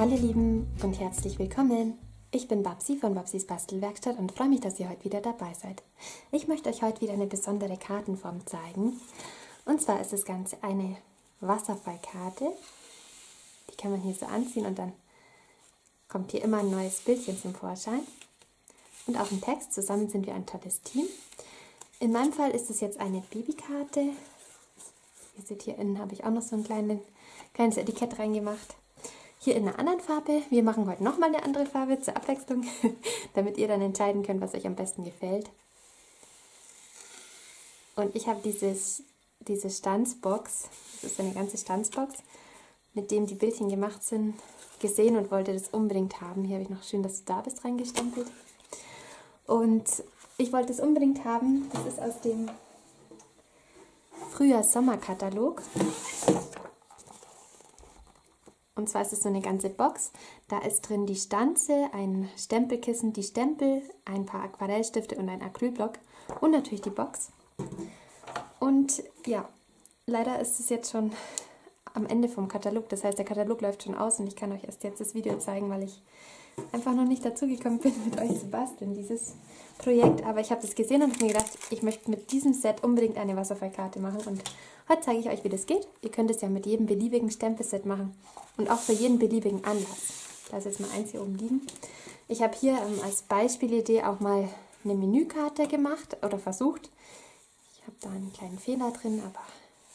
Hallo ihr Lieben und herzlich willkommen. Ich bin Babsi von Babsis Bastelwerkstatt und freue mich, dass ihr heute wieder dabei seid. Ich möchte euch heute wieder eine besondere Kartenform zeigen. Und zwar ist das Ganze eine Wasserfallkarte. Die kann man hier so anziehen und dann kommt hier immer ein neues Bildchen zum Vorschein. Und auch ein Text, zusammen sind wir ein tolles Team. In meinem Fall ist es jetzt eine Babykarte. Ihr seht, hier innen habe ich auch noch so ein kleines Etikett reingemacht. Hier in einer anderen Farbe. Wir machen heute nochmal eine andere Farbe zur Abwechslung, damit ihr dann entscheiden könnt, was euch am besten gefällt. Und ich habe diese Stanzbox, das ist eine ganze Stanzbox, mit dem die Bildchen gemacht sind, gesehen und wollte das unbedingt haben. Hier habe ich noch schön das Da bist reingestempelt. Und ich wollte es unbedingt haben. Das ist aus dem Frühjahrs-Sommer-Katalog. Und zwar ist es so eine ganze Box. Da ist drin die Stanze, ein Stempelkissen, die Stempel, ein paar Aquarellstifte und ein Acrylblock und natürlich die Box. Und ja, leider ist es jetzt schon am Ende vom Katalog. Das heißt, der Katalog läuft schon aus und ich kann euch erst jetzt das Video zeigen, weil ich einfach noch nicht dazu gekommen bin, mit euch zu basteln, dieses Projekt. Aber ich habe das gesehen und habe mir gedacht, ich möchte mit diesem Set unbedingt eine Wasserfallkarte machen. Und heute zeige ich euch, wie das geht. Ihr könnt es ja mit jedem beliebigen Stempelset machen und auch für jeden beliebigen Anlass. Da ist jetzt mal eins hier oben liegen. Ich habe hier als Beispielidee auch mal eine Menükarte gemacht oder versucht. Ich habe da einen kleinen Fehler drin, aber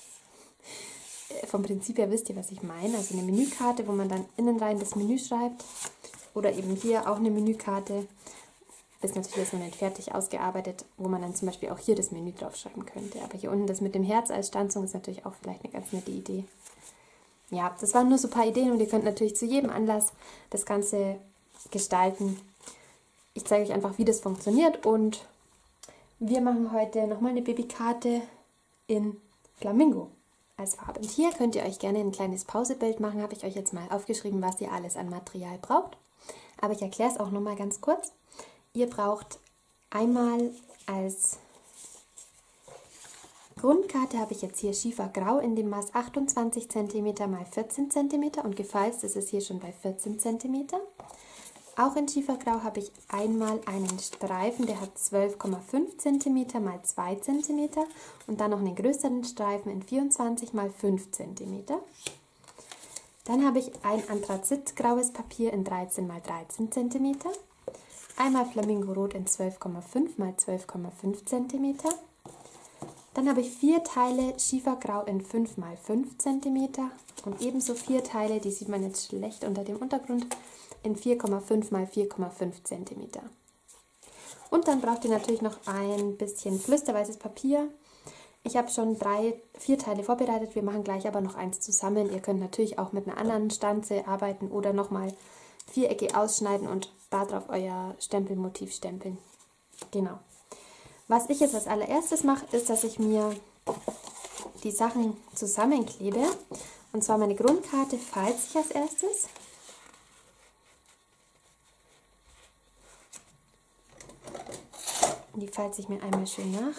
vom Prinzip her wisst ihr, was ich meine. Also eine Menükarte, wo man dann innen rein das Menü schreibt. Oder eben hier auch eine Menükarte. Ist natürlich jetzt noch nicht fertig ausgearbeitet, wo man dann zum Beispiel auch hier das Menü draufschreiben könnte. Aber hier unten das mit dem Herz als Stanzung ist natürlich auch vielleicht eine ganz nette Idee. Ja, das waren nur so ein paar Ideen und ihr könnt natürlich zu jedem Anlass das Ganze gestalten. Ich zeige euch einfach, wie das funktioniert und wir machen heute nochmal eine Babykarte in Flamingo als Farbe. Und hier könnt ihr euch gerne ein kleines Pausebild machen, habe ich euch jetzt mal aufgeschrieben, was ihr alles an Material braucht. Aber ich erkläre es auch nochmal ganz kurz. Ihr braucht einmal als Grundkarte, habe ich jetzt hier Schiefergrau in dem Maß 28 cm x 14 cm und gefalzt ist es hier schon bei 14 cm. Auch in Schiefergrau habe ich einmal einen Streifen, der hat 12,5 cm x 2 cm und dann noch einen größeren Streifen in 24 x 5 cm. Dann habe ich ein Anthrazitgraues Papier in 13 x 13 cm. Einmal Flamingorot in 12,5 x 12,5 cm. Dann habe ich 4 Teile Schiefergrau in 5 x 5 cm und ebenso 4 Teile, die sieht man jetzt schlecht unter dem Untergrund, in 4,5 x 4,5 cm. Und dann braucht ihr natürlich noch ein bisschen flüsterweißes Papier. Ich habe schon 4 Teile vorbereitet, wir machen gleich aber noch eins zusammen. Ihr könnt natürlich auch mit einer anderen Stanze arbeiten oder nochmal Vierecke ausschneiden und darauf euer Stempelmotiv stempeln. Genau. Was ich jetzt als allererstes mache, ist, dass ich mir die Sachen zusammenklebe. Und zwar meine Grundkarte falze ich als erstes. Die falze ich mir einmal schön nach.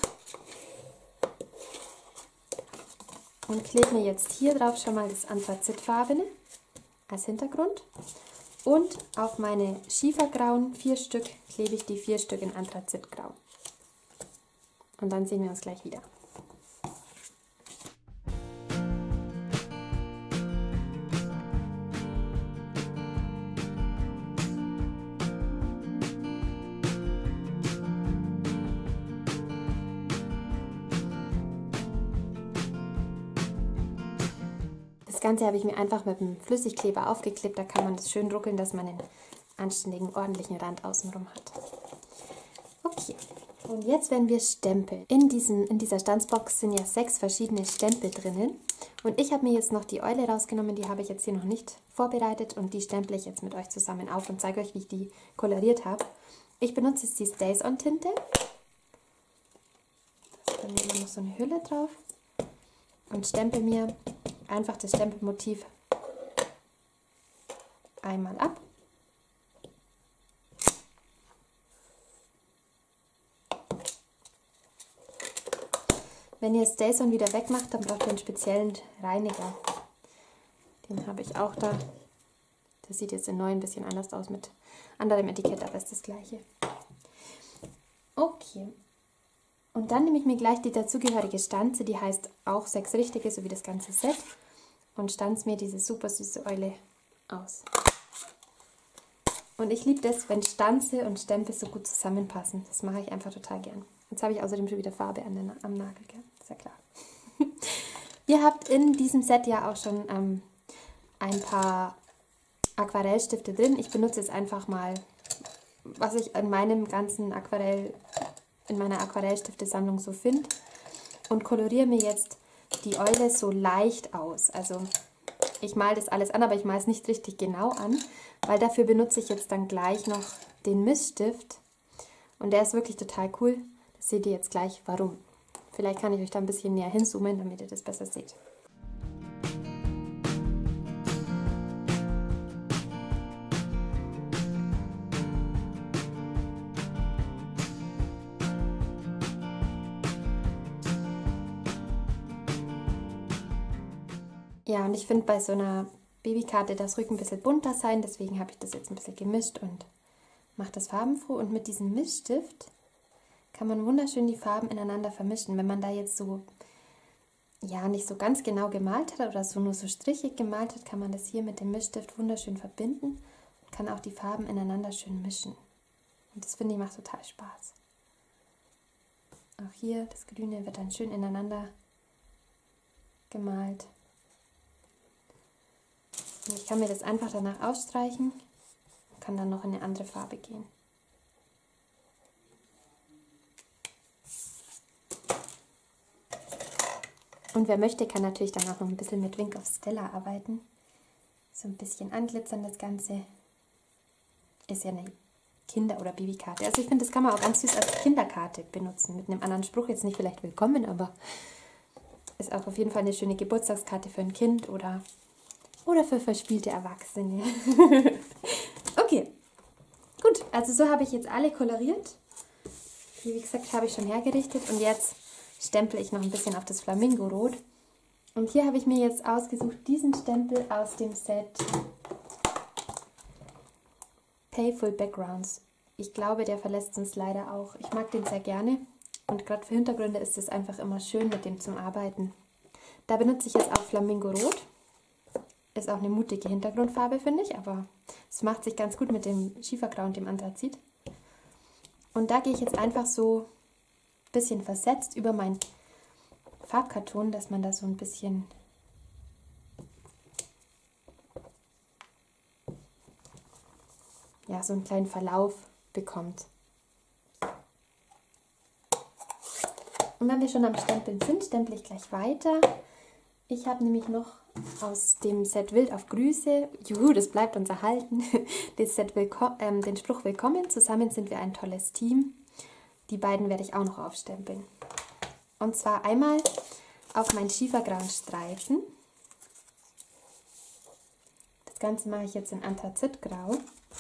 Und klebe mir jetzt hier drauf schon mal das Anthrazitfarbene als Hintergrund. Und auf meine Schiefergrauen 4 Stück klebe ich die 4 Stück in Anthrazitgrau. Und dann sehen wir uns gleich wieder. Das Ganze habe ich mir einfach mit dem Flüssigkleber aufgeklebt. Da kann man das schön ruckeln, dass man einen anständigen, ordentlichen Rand außenrum hat. Okay. Und jetzt werden wir stempeln. In dieser Stanzbox sind ja 6 verschiedene Stempel drinnen. Und ich habe mir jetzt noch die Eule rausgenommen, die habe ich jetzt hier noch nicht vorbereitet. Und die stemple ich jetzt mit euch zusammen auf und zeige euch, wie ich die koloriert habe. Ich benutze jetzt die Stays-on-Tinte. Dann nehmen wir noch so eine Hülle drauf. Und stempel mir einfach das Stempelmotiv einmal ab. Wenn ihr Stays-on wieder wegmacht, dann braucht ihr einen speziellen Reiniger. Den habe ich auch da. Das sieht jetzt in neu ein bisschen anders aus mit anderem Etikett, aber ist das gleiche. Okay. Und dann nehme ich mir gleich die dazugehörige Stanze, die heißt auch 6 richtige, so wie das ganze Set. Und stanze mir diese super süße Eule aus. Und ich liebe das, wenn Stanze und Stempel so gut zusammenpassen. Das mache ich einfach total gern. Jetzt habe ich außerdem schon wieder Farbe am Nagel, gell? Ist ja klar. Ihr habt in diesem Set ja auch schon ein paar Aquarellstifte drin. Ich benutze jetzt einfach mal, was ich in meinem ganzen in meiner Aquarellstiftesammlung so finde. Und koloriere mir jetzt die Eule so leicht aus. Also ich male das alles an, aber ich male es nicht richtig genau an, weil dafür benutze ich jetzt dann gleich noch den Miststift. Und der ist wirklich total cool. Das seht ihr jetzt gleich, warum. Vielleicht kann ich euch da ein bisschen näher hinzoomen, damit ihr das besser seht. Ja, und ich finde bei so einer Babykarte das Rücken ein bisschen bunter sein, deswegen habe ich das jetzt ein bisschen gemischt und mache das farbenfroh. Und mit diesem Mischstift kann man wunderschön die Farben ineinander vermischen. Wenn man da jetzt so, ja, nicht so ganz genau gemalt hat oder so nur so strichig gemalt hat, kann man das hier mit dem Mischstift wunderschön verbinden und kann auch die Farben ineinander schön mischen. Und das finde ich macht total Spaß. Auch hier, das Grüne wird dann schön ineinander gemalt. Und ich kann mir das einfach danach ausstreichen und kann dann noch in eine andere Farbe gehen. Und wer möchte, kann natürlich dann auch noch ein bisschen mit Wink of Stella arbeiten. So ein bisschen anglitzern das Ganze. Ist ja eine Kinder- oder Babykarte. Also ich finde, das kann man auch ganz süß als Kinderkarte benutzen. Mit einem anderen Spruch, jetzt nicht vielleicht willkommen, aber ist auch auf jeden Fall eine schöne Geburtstagskarte für ein Kind oder für verspielte Erwachsene. Okay, gut, also so habe ich jetzt alle koloriert. Wie gesagt, habe ich schon hergerichtet und jetzt stempel ich noch ein bisschen auf das Flamingo-Rot. Und hier habe ich mir jetzt ausgesucht diesen Stempel aus dem Set Payful Backgrounds. Ich glaube, der verlässt uns leider auch. Ich mag den sehr gerne und gerade für Hintergründe ist es einfach immer schön, mit dem zum Arbeiten. Da benutze ich jetzt auch Flamingo-Rot. Ist auch eine mutige Hintergrundfarbe, finde ich, aber es macht sich ganz gut mit dem Schiefergrau und dem Anthrazit. Und da gehe ich jetzt einfach so ein bisschen versetzt über meinen Farbkarton, dass man da so ein bisschen ja, so einen kleinen Verlauf bekommt. Und wenn wir schon am Stempeln sind, stempel ich gleich weiter. Ich habe nämlich noch aus dem Set Wild auf Grüße, juhu, das bleibt uns erhalten, das Set den Spruch Willkommen, zusammen sind wir ein tolles Team. Die beiden werde ich auch noch aufstempeln. Und zwar einmal auf meinen schiefergrauen Streifen. Das Ganze mache ich jetzt in Anthrazitgrau.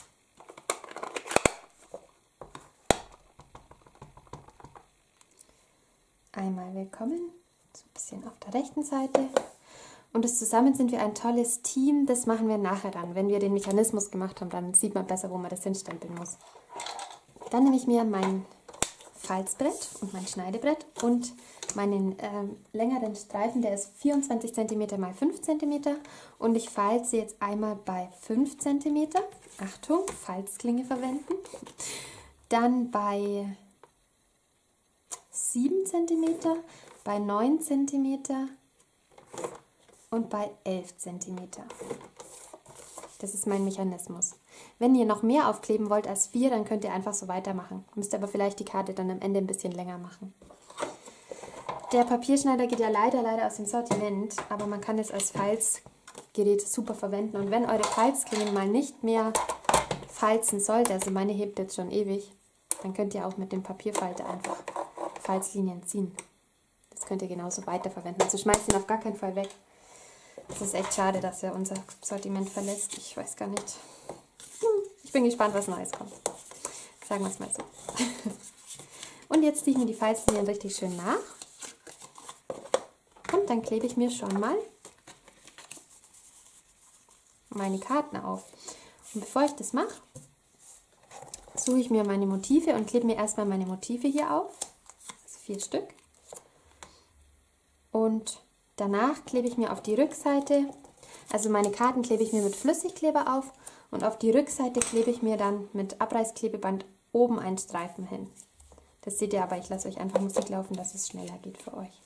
Einmal Willkommen, so ein bisschen auf der rechten Seite. Und das zusammen sind wir ein tolles Team, das machen wir nachher dann. Wenn wir den Mechanismus gemacht haben, dann sieht man besser, wo man das hinstempeln muss. Dann nehme ich mir mein Falzbrett und mein Schneidebrett und meinen längeren Streifen, der ist 24 cm x 5 cm und ich falze jetzt einmal bei 5 cm, Achtung, Falzklinge verwenden, dann bei 7 cm, bei 9 cm und bei 11 cm. Das ist mein Mechanismus. Wenn ihr noch mehr aufkleben wollt als 4, dann könnt ihr einfach so weitermachen. Müsst aber vielleicht die Karte dann am Ende ein bisschen länger machen. Der Papierschneider geht ja leider aus dem Sortiment, aber man kann es als Falzgerät super verwenden. Und wenn eure Falzklingen mal nicht mehr falzen sollte, also meine hebt jetzt schon ewig, dann könnt ihr auch mit dem Papierfalter einfach Falzlinien ziehen. Das könnt ihr genauso weiterverwenden. Also schmeißt ihn auf gar keinen Fall weg. Es ist echt schade, dass er unser Sortiment verlässt. Ich weiß gar nicht. Ich bin gespannt, was Neues kommt. Sagen wir es mal so. Und jetzt ziehe ich mir die Falzlinien richtig schön nach. Und dann klebe ich mir schon mal meine Karten auf. Und bevor ich das mache, suche ich mir meine Motive und klebe mir erstmal meine Motive hier auf. Also 4 Stück. Und danach klebe ich mir auf die Rückseite, also meine Karten klebe ich mir mit Flüssigkleber auf und auf die Rückseite klebe ich mir dann mit Abreißklebeband oben einen Streifen hin. Das seht ihr aber, ich lasse euch einfach Musik laufen, dass es schneller geht für euch.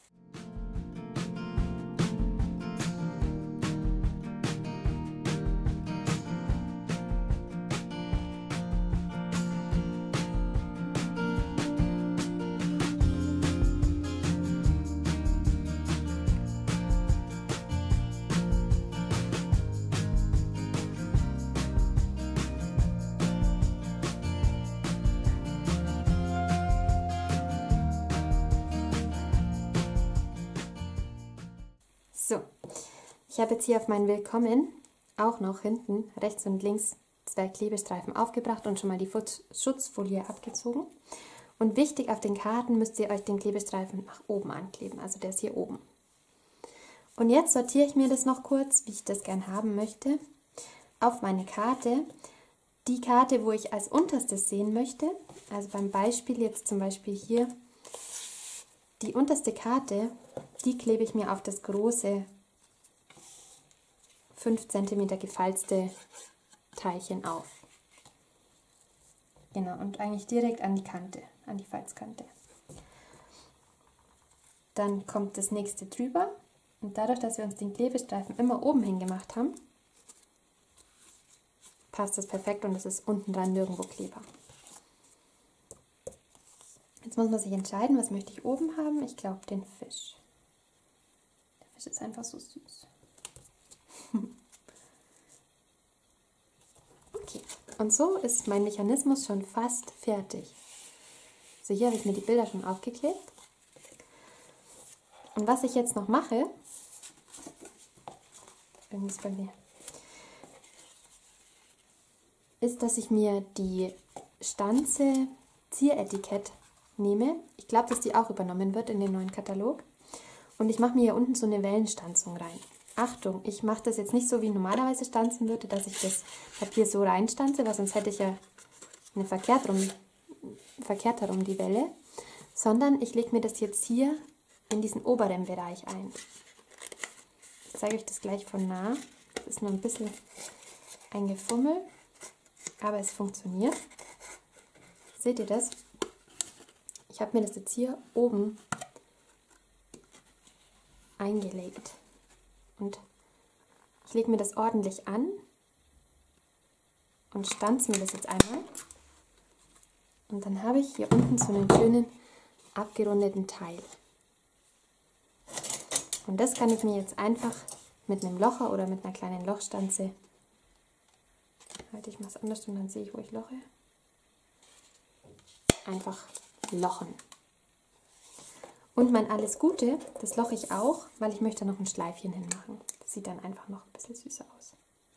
So, ich habe jetzt hier auf mein Willkommen auch noch hinten rechts und links 2 Klebestreifen aufgebracht und schon mal die Schutzfolie abgezogen. Und wichtig, auf den Karten müsst ihr euch den Klebestreifen nach oben ankleben, also der ist hier oben. Und jetzt sortiere ich mir das noch kurz, wie ich das gern haben möchte, auf meine Karte. Die Karte, wo ich als unterstes sehen möchte, also beim Beispiel jetzt zum Beispiel hier, die unterste Karte, die klebe ich mir auf das große 5 cm gefalzte Teilchen auf. Genau, und eigentlich direkt an die Kante, an die Falzkante. Dann kommt das nächste drüber und dadurch, dass wir uns den Klebestreifen immer oben hin gemacht haben, passt das perfekt und es ist unten dran nirgendwo Kleber. Jetzt muss man sich entscheiden, was möchte ich oben haben. Ich glaube den Fisch. Der Fisch ist einfach so süß. Okay, und so ist mein Mechanismus schon fast fertig. So, hier habe ich mir die Bilder schon aufgeklebt. Und was ich jetzt noch mache, irgendwas bei mir, ist, dass ich mir die Stanze Zieretikett nehme. Ich glaube, dass die auch übernommen wird in den neuen Katalog. Und ich mache mir hier unten so eine Wellenstanzung rein. Achtung, ich mache das jetzt nicht so, wie ich normalerweise stanzen würde, dass ich das Papier so reinstanze, weil sonst hätte ich ja eine verkehrt herum die Welle, sondern ich lege mir das jetzt hier in diesen oberen Bereich ein. Ich zeige euch das gleich von nah. Das ist nur ein bisschen ein Gefummel, aber es funktioniert. Seht ihr das? Ich habe mir das jetzt hier oben eingelegt und ich lege mir das ordentlich an und stanze mir das jetzt einmal und dann habe ich hier unten so einen schönen abgerundeten Teil. Und das kann ich mir jetzt einfach mit einem Locher oder mit einer kleinen Lochstanze, halte ich mal es anders und dann sehe ich, wo ich loche, einfach lochen. Und mein Alles Gute, das loche ich auch, weil ich möchte noch ein Schleifchen hinmachen. Das sieht dann einfach noch ein bisschen süßer aus.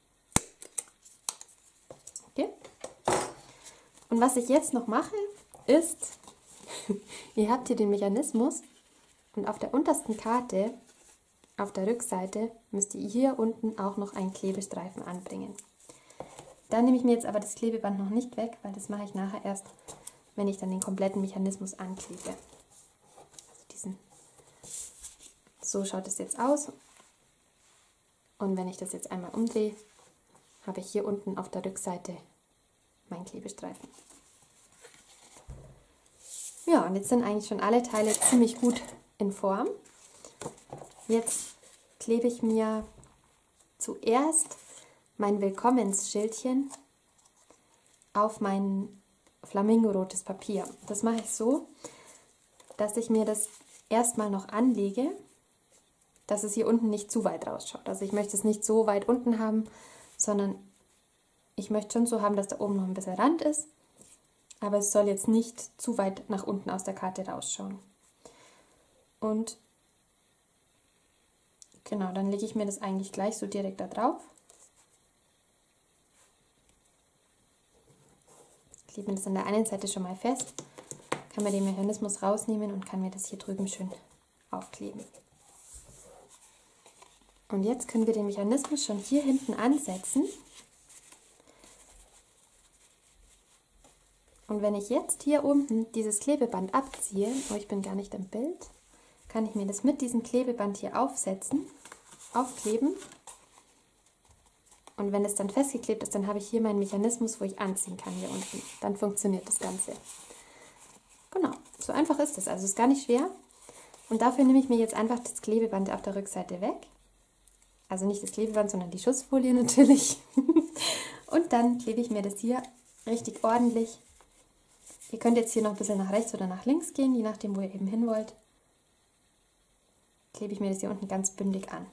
Okay? Und was ich jetzt noch mache, ist, ihr habt hier den Mechanismus und auf der untersten Karte, auf der Rückseite, müsst ihr hier unten auch noch einen Klebestreifen anbringen. Da nehme ich mir jetzt aber das Klebeband noch nicht weg, weil das mache ich nachher erst, wenn ich dann den kompletten Mechanismus anklebe. Also so schaut es jetzt aus. Und wenn ich das jetzt einmal umdrehe, habe ich hier unten auf der Rückseite meinen Klebestreifen. Ja, und jetzt sind eigentlich schon alle Teile ziemlich gut in Form. Jetzt klebe ich mir zuerst mein Willkommensschildchen auf mein flamingorotes Papier. Das mache ich so, dass ich mir das erstmal noch anlege, dass es hier unten nicht zu weit rausschaut. Also ich möchte es nicht so weit unten haben, sondern ich möchte schon so haben, dass da oben noch ein bisschen Rand ist, aber es soll jetzt nicht zu weit nach unten aus der Karte rausschauen. Und genau, dann lege ich mir das eigentlich gleich so direkt da drauf. Ich lege mir das an der einen Seite schon mal fest, kann mir den Mechanismus rausnehmen und kann mir das hier drüben schön aufkleben. Und jetzt können wir den Mechanismus schon hier hinten ansetzen. Und wenn ich jetzt hier unten dieses Klebeband abziehe, oh, ich bin gar nicht im Bild, kann ich mir das mit diesem Klebeband hier aufkleben. Und wenn es dann festgeklebt ist, dann habe ich hier meinen Mechanismus, wo ich anziehen kann hier unten. Dann funktioniert das Ganze. Genau, so einfach ist es. Also ist gar nicht schwer. Und dafür nehme ich mir jetzt einfach das Klebeband auf der Rückseite weg. Also nicht das Klebeband, sondern die Schutzfolie natürlich. Und dann klebe ich mir das hier richtig ordentlich. Ihr könnt jetzt hier noch ein bisschen nach rechts oder nach links gehen, je nachdem, wo ihr eben hin wollt. Klebe ich mir das hier unten ganz bündig an.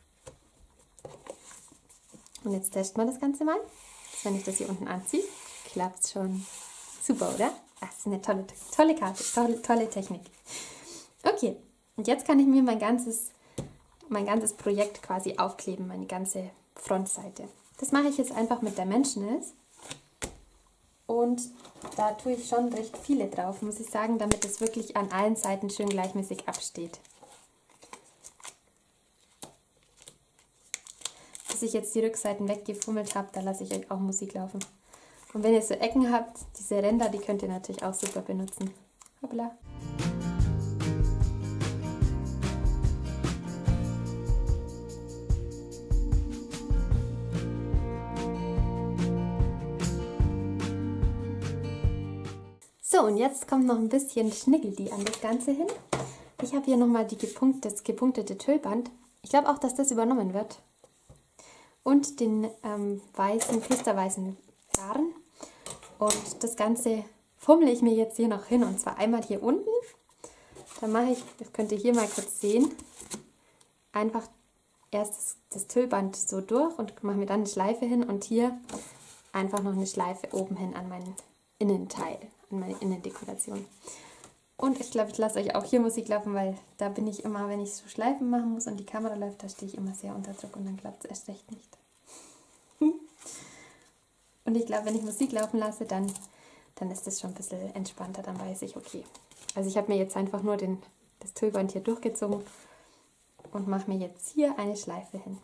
Und jetzt testen wir das Ganze mal. Wenn ich das hier unten anziehe, klappt es schon. Super, oder? Das ist eine tolle Karte, tolle Technik. Okay, und jetzt kann ich mir mein ganzes Projekt quasi aufkleben, meine ganze Frontseite. Das mache ich jetzt einfach mit Dimensionals. Und da tue ich schon recht viele drauf, muss ich sagen, damit es wirklich an allen Seiten schön gleichmäßig absteht. Bis ich jetzt die Rückseiten weggefummelt habe, da lasse ich euch auch Musik laufen. Und wenn ihr so Ecken habt, diese Ränder, die könnt ihr natürlich auch super benutzen. Hoppla. So, und jetzt kommt noch ein bisschen Schnickeldi an das Ganze hin. Ich habe hier nochmal das gepunktete Tüllband. Ich glaube auch, dass das übernommen wird. Und den küsterweißen Garn. Und das Ganze fummle ich mir jetzt hier noch hin. Und zwar einmal hier unten. Dann mache ich, das könnt ihr hier mal kurz sehen, einfach erst das Tüllband so durch und mache mir dann eine Schleife hin. Und hier einfach noch eine Schleife oben hin an meinen Innenteil, an meine Innendekoration. Und ich glaube, ich lasse euch auch hier Musik laufen, weil da bin ich immer, wenn ich so Schleifen machen muss und die Kamera läuft, da stehe ich immer sehr unter Druck und dann klappt es erst recht nicht. Und ich glaube, wenn ich Musik laufen lasse, dann ist das schon ein bisschen entspannter, dann weiß ich, okay. Also ich habe mir jetzt einfach nur das Tüllband hier durchgezogen und mache mir jetzt hier eine Schleife hin.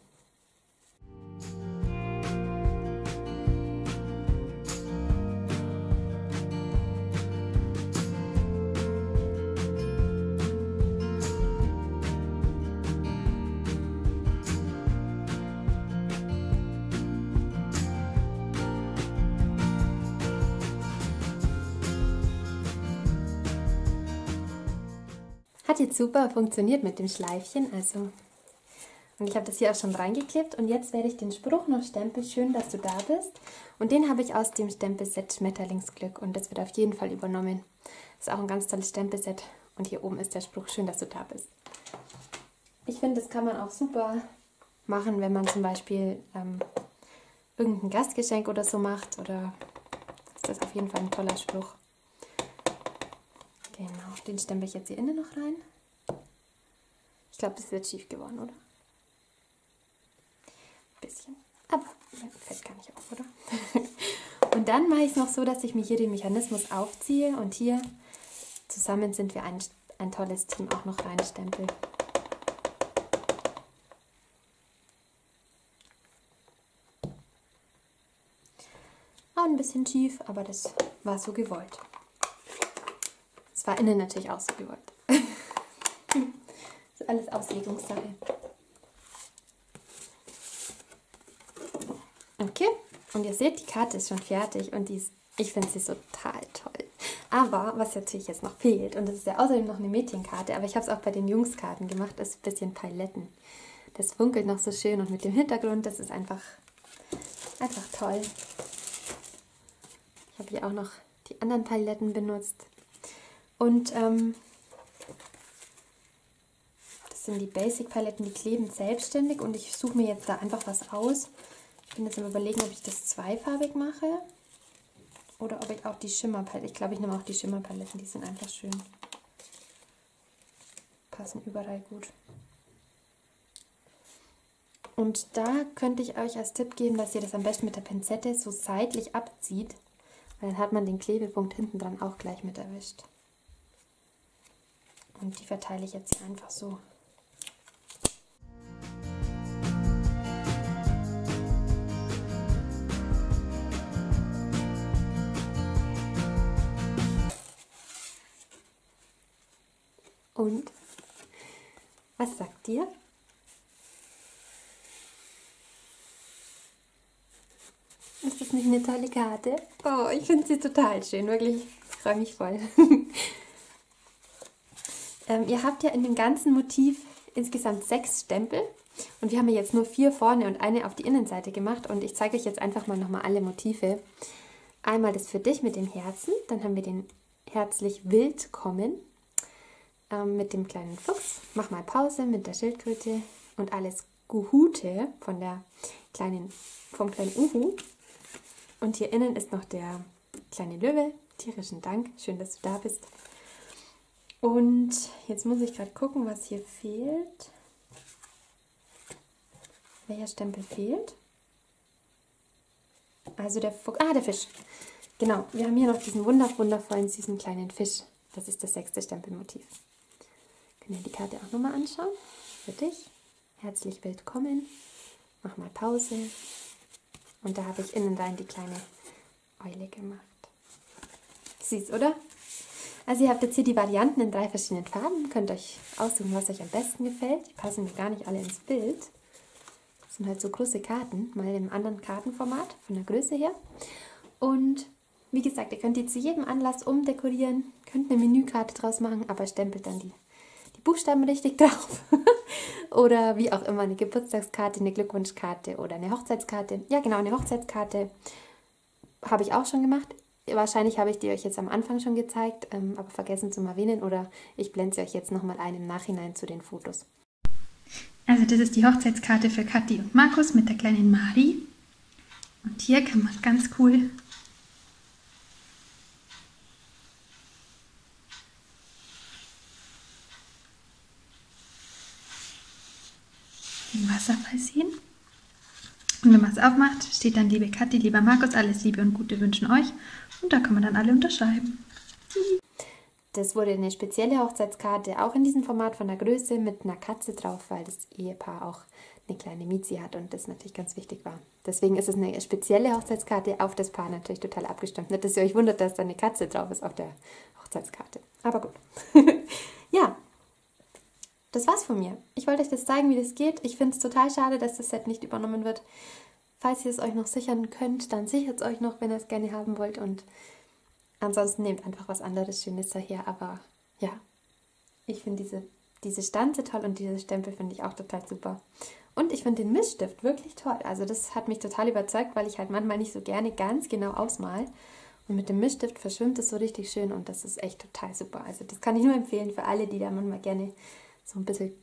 Hat jetzt super funktioniert mit dem Schleifchen, also und ich habe das hier auch schon reingeklebt und jetzt werde ich den Spruch noch stempeln, schön, dass du da bist, und den habe ich aus dem Stempelset Schmetterlingsglück und das wird auf jeden Fall übernommen. Das ist auch ein ganz tolles Stempelset und hier oben ist der Spruch, schön, dass du da bist. Ich finde, das kann man auch super machen, wenn man zum Beispiel irgendein Gastgeschenk oder so macht, oder ist das auf jeden Fall ein toller Spruch. Genau, den stempel ich jetzt hier innen noch rein. Ich glaube, das ist jetzt schief geworden, oder? Ein bisschen. Aber fällt gar nicht auf, oder? Und dann mache ich es noch so, dass ich mir hier den Mechanismus aufziehe und hier zusammen sind wir ein tolles Team auch noch reinstempel. Auch ein bisschen schief, aber das war so gewollt. Das war innen natürlich auch so gewollt. Das ist alles Auslegungssache. Okay, und ihr seht, die Karte ist schon fertig und ich finde sie so total toll. Aber was natürlich jetzt noch fehlt, und das ist ja außerdem noch eine Mädchenkarte, aber ich habe es auch bei den Jungskarten gemacht, ist ein bisschen Paletten. Das funkelt noch so schön und mit dem Hintergrund, das ist einfach toll. Ich habe hier auch noch die anderen Paletten benutzt. Und das sind die Basic-Paletten, die kleben selbstständig und ich suche mir jetzt da einfach was aus. Ich bin jetzt am Überlegen, ob ich das zweifarbig mache oder ob ich auch die Schimmerpaletten, ich glaube, ich nehme auch die Schimmerpaletten, die sind einfach schön. Passen überall gut. Und da könnte ich euch als Tipp geben, dass ihr das am besten mit der Pinzette so seitlich abzieht, weil dann hat man den Klebepunkt hinten dran auch gleich mit erwischt. Und die verteile ich jetzt hier einfach so. Und? Was sagt ihr? Ist das nicht eine tolle Karte? Oh, ich finde sie total schön, wirklich. Ich freue mich voll. Ihr habt ja in dem ganzen Motiv insgesamt 6 Stempel. Und wir haben ja jetzt nur 4 vorne und eine auf die Innenseite gemacht. Und ich zeige euch jetzt einfach mal nochmal alle Motive. Einmal das für dich mit den Herzen. Dann haben wir den herzlich willkommen mit dem kleinen Fuchs. Mach mal Pause mit der Schildkröte. Und alles Guhute vom kleinen Uhu. Und hier innen ist noch der kleine Löwe. Tierischen Dank. Schön, dass du da bist. Und jetzt muss ich gerade gucken, was hier fehlt. Welcher Stempel fehlt? Also der Fuchs. Ah, der Fisch. Genau, wir haben hier noch diesen wundervollen, süßen kleinen Fisch. Das ist das 6. Stempelmotiv. Könnt ihr die Karte auch nochmal anschauen? Für dich. Herzlich willkommen. Mach mal Pause. Und da habe ich innen rein die kleine Eule gemacht. Süß, oder? Also ihr habt jetzt hier die Varianten in 3 verschiedenen Farben. Könnt euch aussuchen, was euch am besten gefällt. Die passen mir gar nicht alle ins Bild. Das sind halt so große Karten, mal im anderen Kartenformat, von der Größe her. Und wie gesagt, ihr könnt die zu jedem Anlass umdekorieren, könnt eine Menükarte draus machen, aber stempelt dann die Buchstaben richtig drauf. Oder wie auch immer, eine Geburtstagskarte, eine Glückwunschkarte oder eine Hochzeitskarte. Ja genau, eine Hochzeitskarte habe ich auch schon gemacht. Wahrscheinlich habe ich die euch jetzt am Anfang schon gezeigt, aber vergessen zu erwähnen, oder ich blende sie euch jetzt nochmal ein im Nachhinein zu den Fotos. Also das ist die Hochzeitskarte für Kathi und Markus mit der kleinen Mari. Und hier kann man ganz cool den Wasserfall sehen. Und wenn man es aufmacht, steht dann: Liebe Kathi, lieber Markus, alles Liebe und Gute wünschen euch. Und da kann man dann alle unterschreiben. Das wurde eine spezielle Hochzeitskarte, auch in diesem Format von der Größe, mit einer Katze drauf, weil das Ehepaar auch eine kleine Miezi hat und das natürlich ganz wichtig war. Deswegen ist es eine spezielle Hochzeitskarte, auf das Paar natürlich total abgestimmt. Nicht, dass ihr euch wundert, dass da eine Katze drauf ist auf der Hochzeitskarte. Aber gut. Ja, das war's von mir. Ich wollte euch das zeigen, wie das geht. Ich finde es total schade, dass das Set nicht übernommen wird. Falls ihr es euch noch sichern könnt, dann sichert es euch noch, wenn ihr es gerne haben wollt. Und ansonsten nehmt einfach was anderes Schönes daher. Aber ja, ich finde diese Stanze toll und diese Stempel finde ich auch total super. Und ich finde den Mischstift wirklich toll. Also das hat mich total überzeugt, weil ich halt manchmal nicht so gerne ganz genau ausmal. Und mit dem Mischstift verschwimmt es so richtig schön und das ist echt total super. Also das kann ich nur empfehlen für alle, die da manchmal gerne so ein bisschen,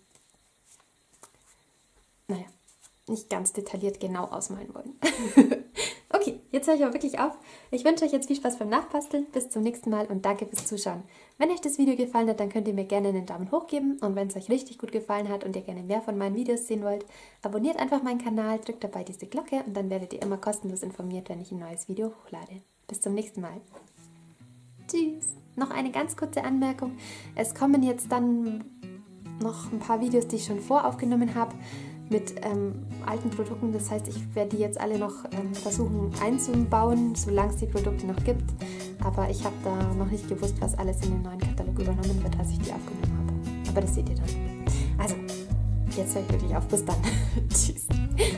naja, nicht ganz detailliert genau ausmalen wollen. Okay, jetzt höre ich aber wirklich auf. Ich wünsche euch jetzt viel Spaß beim Nachbasteln. Bis zum nächsten Mal und danke fürs Zuschauen. Wenn euch das Video gefallen hat, dann könnt ihr mir gerne einen Daumen hoch geben. Und wenn es euch richtig gut gefallen hat und ihr gerne mehr von meinen Videos sehen wollt, abonniert einfach meinen Kanal, drückt dabei diese Glocke und dann werdet ihr immer kostenlos informiert, wenn ich ein neues Video hochlade. Bis zum nächsten Mal. Tschüss. Noch eine ganz kurze Anmerkung. Es kommen jetzt dann noch ein paar Videos, die ich schon voraufgenommen habe, mit alten Produkten. Das heißt, ich werde die jetzt alle noch versuchen einzubauen, solange es die Produkte noch gibt. Aber ich habe da noch nicht gewusst, was alles in den neuen Katalog übernommen wird, als ich die aufgenommen habe. Aber das seht ihr dann. Also, jetzt höre ich wirklich auf. Bis dann. Tschüss.